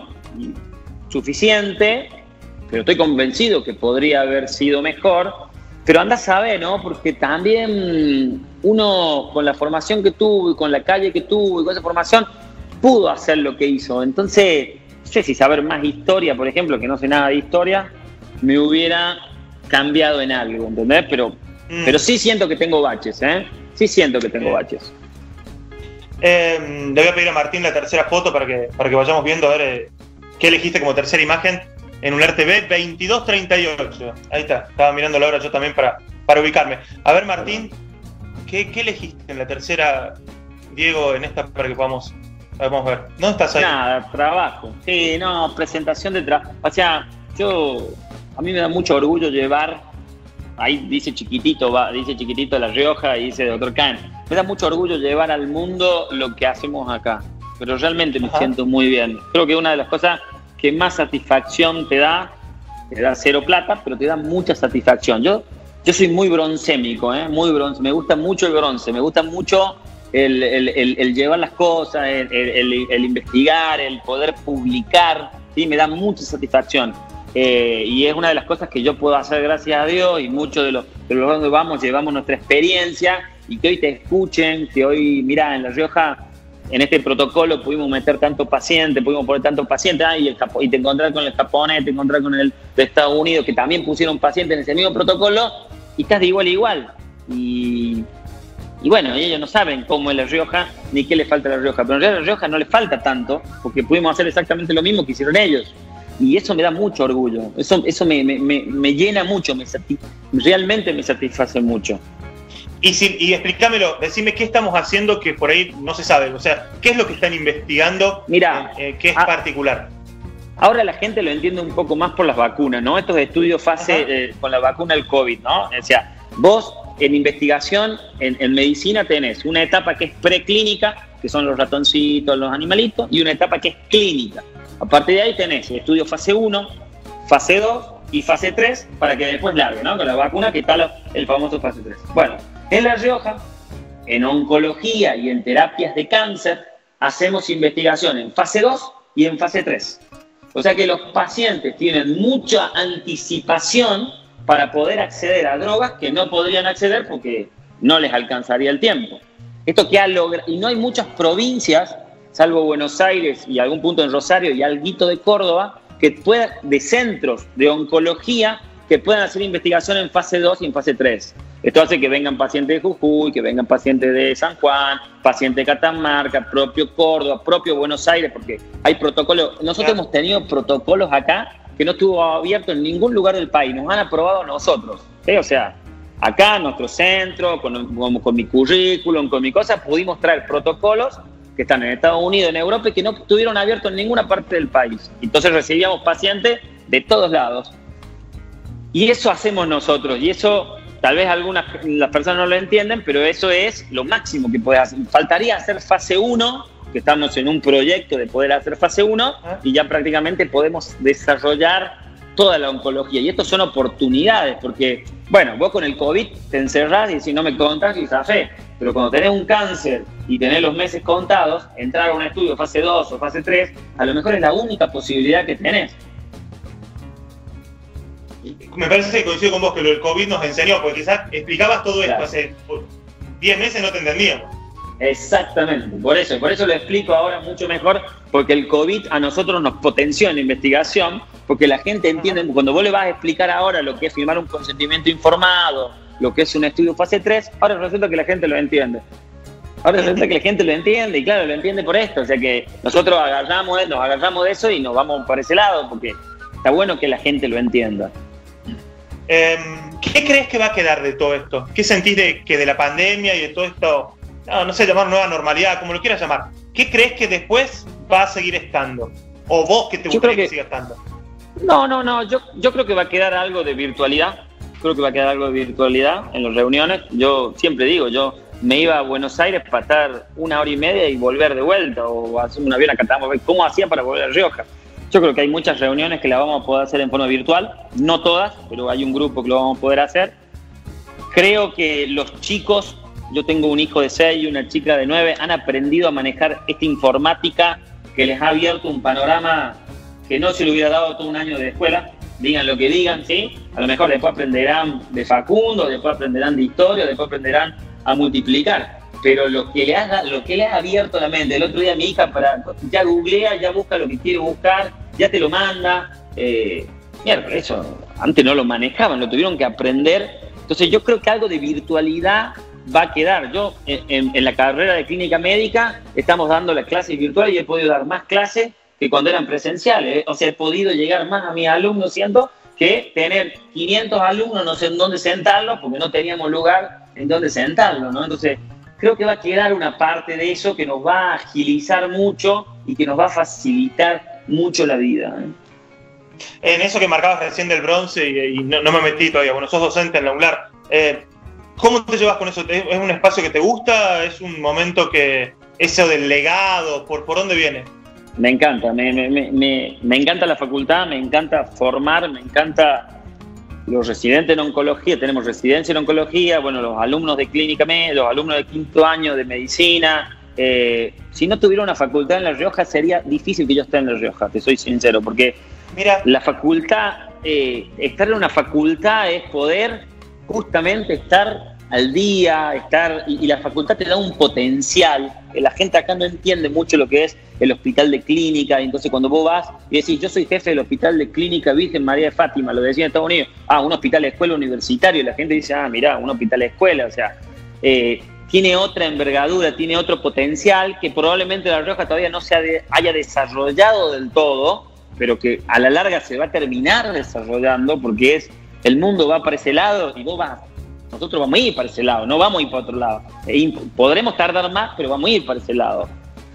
suficiente, pero estoy convencido que podría haber sido mejor. Pero anda a saber, ¿no? Porque también uno, con la formación que tuvo y con la calle que tuvo y con esa formación, pudo hacer lo que hizo. Entonces, no sé si saber más historia, por ejemplo, que no sé nada de historia, me hubiera cambiado en algo, ¿entendés? Pero sí siento que tengo baches, Sí siento que tengo baches. Le voy a pedir a Martín la tercera foto para que vayamos viendo a ver qué elegiste como tercera imagen. En UNLAR TV 22:38. Ahí está, estaba mirando la hora yo también para ubicarme. A ver, Martín, ¿qué elegiste en la tercera, Diego, en esta para que podamos ver? ¿Dónde estás ahí? Nada, trabajo. Sí, no, presentación de trabajo. O sea, a mí me da mucho orgullo llevar, ahí dice chiquitito La Rioja y dice Dr. Kahn. Me da mucho orgullo llevar al mundo lo que hacemos acá. Pero realmente me siento muy bien. Creo que una de las cosas que más satisfacción te da cero plata, pero te da mucha satisfacción. Yo soy muy broncémico, muy bronce. Me gusta mucho el bronce, me gusta mucho el llevar las cosas, el investigar, el poder publicar, ¿sí? Me da mucha satisfacción. Y es una de las cosas que yo puedo hacer gracias a Dios, y muchos de los donde vamos llevamos nuestra experiencia, y que hoy te escuchen, que hoy, mirá, en La Rioja, en este protocolo pudimos meter tantos pacientes, pudimos poner tantos pacientes, y te encontrás con el japonés, te encontrás con el de Estados Unidos, que también pusieron pacientes en ese mismo protocolo, y estás de igual a igual. Y bueno, ellos no saben cómo es La Rioja, ni qué le falta a La Rioja, pero en realidad a La Rioja no le falta tanto, porque pudimos hacer exactamente lo mismo que hicieron ellos. Y eso me da mucho orgullo, eso me llena mucho, realmente me satisface mucho. Y explícamelo, decime qué estamos haciendo que por ahí no se sabe, o sea, ¿qué es lo que están investigando? Mira, que es particular? Ahora la gente lo entiende un poco más por las vacunas, ¿no? Estos estudios con la vacuna del COVID, ¿no? O sea, vos en investigación, en medicina tenés una etapa que es preclínica, que son los ratoncitos, los animalitos, y una etapa que es clínica. A partir de ahí tenés estudio fase 1, fase 2 y fase 3, para que después largue, ¿no? Con la vacuna que está el famoso fase 3. Bueno, en La Rioja, en oncología y en terapias de cáncer, hacemos investigación en fase 2 y en fase 3. O sea que los pacientes tienen mucha anticipación para poder acceder a drogas que no podrían acceder porque no les alcanzaría el tiempo. Esto que ha logrado, y no hay muchas provincias, salvo Buenos Aires y algún punto en Rosario y alguito de Córdoba, de centros de oncología que puedan hacer investigación en fase 2 y en fase 3. Esto hace que vengan pacientes de Jujuy, que vengan pacientes de San Juan, pacientes de Catamarca, propio Córdoba, propio Buenos Aires, porque hay protocolos. Nosotros hemos tenido protocolos acá que no estuvo abierto en ningún lugar del país, nos han aprobado a nosotros. ¿Sí? O sea, acá en nuestro centro, con mi currículum, con mi cosa, pudimos traer protocolos que están en Estados Unidos, en Europa, y que no estuvieron abiertos en ninguna parte del país. Entonces recibíamos pacientes de todos lados. Y eso hacemos nosotros, y eso tal vez las personas no lo entienden, pero eso es lo máximo que puedes hacer. Faltaría hacer fase 1, que estamos en un proyecto de poder hacer fase 1, y ya prácticamente podemos desarrollar toda la oncología. Y esto son oportunidades, porque, bueno, vos con el COVID te encerrás y decís, no me contagies, fe. Pero cuando tenés un cáncer y tenés los meses contados, entrar a un estudio fase 2 o fase 3, a lo mejor es la única posibilidad que tenés. Me parece que coincido con vos que lo del COVID nos enseñó, porque quizás explicabas todo esto hace 10 meses no te entendíamos. Exactamente, por eso lo explico ahora mucho mejor, porque el COVID a nosotros nos potenció en la investigación, porque la gente entiende, cuando vos le vas a explicar ahora lo que es firmar un consentimiento informado, lo que es un estudio fase 3, ahora resulta que la gente lo entiende. Y claro, lo entiende por esto, o sea que nosotros nos agarramos de eso y nos vamos por ese lado, porque está bueno que la gente lo entienda. ¿Qué crees que va a quedar de todo esto? ¿Qué sentís de la pandemia y de todo esto? No sé, llamar nueva normalidad, como lo quieras llamar. ¿Qué crees que después va a seguir estando? ¿O vos que te gustaría que siga estando? No, yo creo que va a quedar algo de virtualidad. Creo que va a quedar algo de virtualidad en las reuniones. Yo siempre digo, yo me iba a Buenos Aires para estar 1 hora y media y volver de vuelta, o hacer un avión acá, ¿cómo hacía para volver a Rioja? Yo creo que hay muchas reuniones que las vamos a poder hacer en forma virtual, no todas, pero hay un grupo que lo vamos a poder hacer. Creo que los chicos, yo tengo un hijo de 6 y una chica de 9, han aprendido a manejar esta informática que les ha abierto un panorama que no se le hubiera dado todo un año de escuela. Digan lo que digan, ¿sí? A lo mejor después aprenderán de Facundo, después aprenderán de historia, después aprenderán a multiplicar. Pero lo que le ha abierto la mente, el otro día mi hija ya googlea, ya busca lo que quiere buscar, ya te lo manda. Mierda, eso antes no lo manejaban, lo tuvieron que aprender. Entonces yo creo que algo de virtualidad va a quedar. Yo en la carrera de clínica médica estamos dando las clases virtuales y he podido dar más clases que cuando eran presenciales. O sea, he podido llegar más a mis alumnos, siendo que tener 500 alumnos, no sé en dónde sentarlos, porque no teníamos lugar en dónde sentarlos, ¿no? Entonces, creo que va a quedar una parte de eso que nos va a agilizar mucho y que nos va a facilitar mucho la vida, ¿eh? En eso que marcabas recién del bronce, y no me metí todavía, bueno, sos docente en la UNLAR, ¿cómo te llevas con eso? ¿Es un espacio que te gusta? ¿Es un momento que eso del legado, por dónde viene? Me encanta, me encanta la facultad, me encanta formar, me encanta los residentes en oncología, tenemos residencia en oncología, bueno, los alumnos de clínica médica, los alumnos de 5º año de medicina. Si no tuviera una facultad en La Rioja, sería difícil que yo esté en La Rioja, te soy sincero, porque mira, la facultad, estar en una facultad es poder justamente estar al día, y la facultad te da un potencial. La gente acá no entiende mucho lo que es el hospital de clínica, y entonces cuando vos vas y decís, yo soy jefe del hospital de clínica Virgen María de Fátima, lo decía en Estados Unidos, un hospital de escuela universitario, y la gente dice, mirá, un hospital de escuela, o sea, tiene otra envergadura, tiene otro potencial que probablemente La Rioja todavía no se haya desarrollado del todo, pero que a la larga se va a terminar desarrollando, porque el mundo va para ese lado y nosotros vamos a ir para ese lado, no vamos a ir para otro lado. Podremos tardar más, pero vamos a ir para ese lado.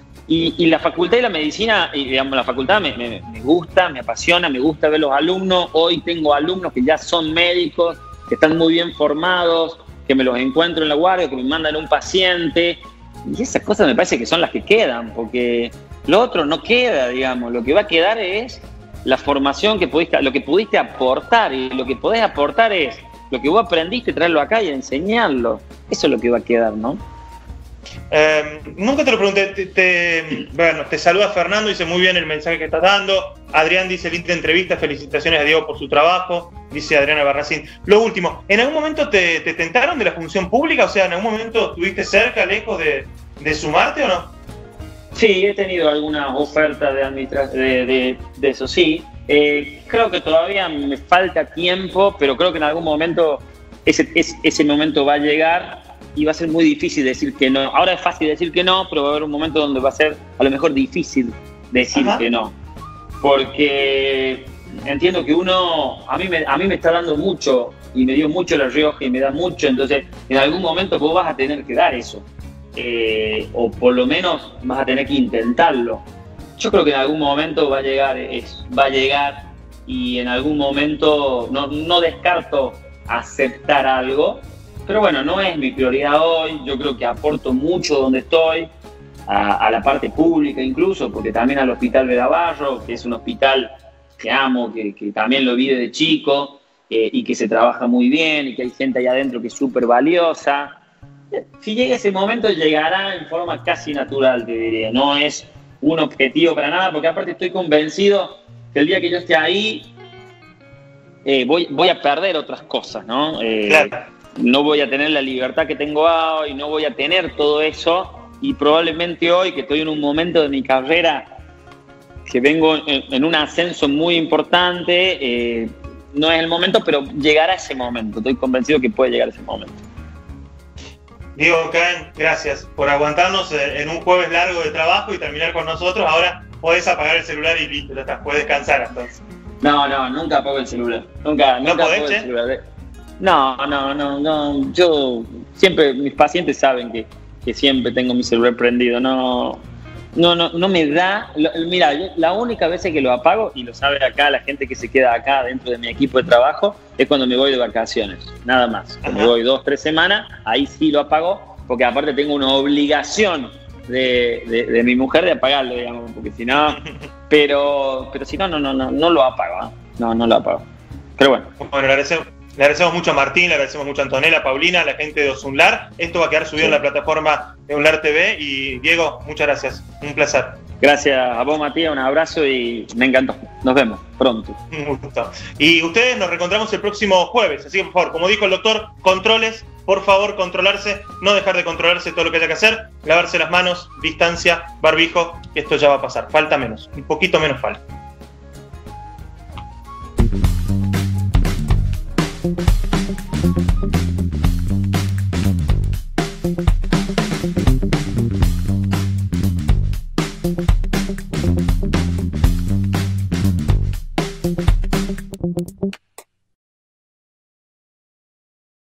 Y la facultad de la medicina, digamos, la facultad me gusta, me apasiona, me gusta ver los alumnos. Hoy tengo alumnos que ya son médicos, que están muy bien formados, que me los encuentro en la guardia, que me mandan un paciente. Y esas cosas me parece que son las que quedan, porque lo otro no queda, digamos. Lo que va a quedar es la formación lo que pudiste aportar, y lo que podés aportar es lo que vos aprendiste, traerlo acá y enseñarlo. Eso es lo que va a quedar, ¿no? Nunca te lo pregunté, bueno, te saluda Fernando, dice muy bien el mensaje que estás dando. Adrián dice, linda entrevista, felicitaciones a Diego por su trabajo, dice Adriana Barracín. Lo último, ¿en algún momento te tentaron de la función pública? O sea, ¿en algún momento estuviste cerca, lejos de sumarte o no? Sí, he tenido algunas ofertas de eso, sí. Creo que todavía me falta tiempo, pero creo que en algún momento ese momento va a llegar y va a ser muy difícil decir que no. Ahora es fácil decir que no, pero va a haber un momento donde va a ser a lo mejor difícil decir que no. Porque entiendo que a mí me está dando mucho y me dio mucho La Rioja y me da mucho, entonces en algún momento vos vas a tener que dar eso. O por lo menos vas a tener que intentarlo. Yo creo que en algún momento va a llegar y en algún momento no descarto aceptar algo, pero bueno, no es mi prioridad hoy. Yo creo que aporto mucho donde estoy, a la parte pública incluso, porque también al Hospital Bedabarro, que es un hospital que amo, que también lo vi desde chico, y que se trabaja muy bien y que hay gente ahí adentro que es súper valiosa. Si llega ese momento, llegará en forma casi natural, te diría. No es un objetivo para nada, porque aparte estoy convencido que el día que yo esté ahí, voy a perder otras cosas, ¿no? Claro. No voy a tener la libertad que tengo hoy, no voy a tener todo eso, y probablemente hoy, que estoy en un momento de mi carrera que vengo en un ascenso muy importante, no es el momento, pero llegará ese momento. Estoy convencido que puede llegar ese momento. Diego Caen, gracias por aguantarnos en un jueves largo de trabajo y terminar con nosotros. Ahora podés apagar el celular y listo, ya estás, podés descansar entonces. No, nunca apago el celular. Nunca apago el celular. No. Yo siempre, mis pacientes saben que siempre tengo mi celular prendido. No me da. Mira, la única vez que lo apago, y lo sabe acá la gente que se queda acá dentro de mi equipo de trabajo, es cuando me voy de vacaciones, nada más. Cuando me voy 2-3 semanas, ahí sí lo apago, porque aparte tengo una obligación de mi mujer de apagarlo, digamos, porque si no, pero si no lo apago, ¿eh? No lo apago. Pero bueno. Bueno, le agradecemos mucho a Martín, le agradecemos mucho a Antonella, a Paulina, a la gente de Osunlar. Esto va a quedar subido en la plataforma de Unlar TV. Y Diego, muchas gracias. Un placer. Gracias a vos, Matías. Un abrazo y me encantó. Nos vemos pronto. Un gusto. Y ustedes nos reencontramos el próximo jueves. Así que, por favor, como dijo el doctor, controles. Por favor, controlarse. No dejar de controlarse todo lo que haya que hacer. Lavarse las manos, distancia, barbijo. Esto ya va a pasar. Falta menos. Un poquito menos falta.